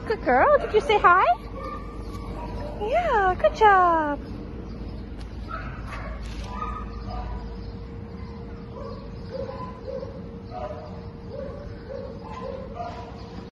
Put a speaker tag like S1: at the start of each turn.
S1: Good girl. Did you say hi? Yeah, good job.